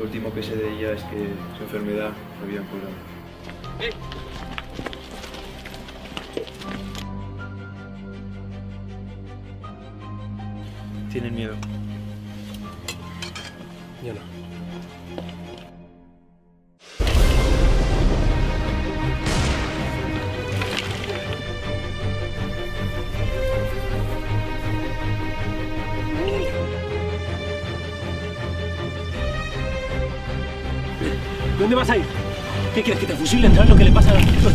último que sé de ella es que su enfermedad la habían curado. Tienen miedo. Yo no. ¿Dónde vas a ir? ¿Qué quieres, que te fusilen? ¿Sabes lo que le pasa a los